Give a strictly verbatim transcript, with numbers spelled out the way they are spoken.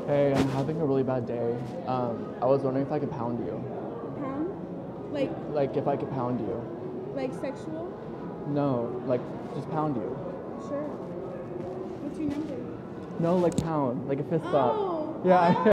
Hey, I'm having a really bad day. Um, I was wondering if I could pound you. Pound? Like, Like, if I could pound you. like sexual? No, like, just pound you. Sure. What's your number? No, like pound, like a fist bump. Oh. Yeah.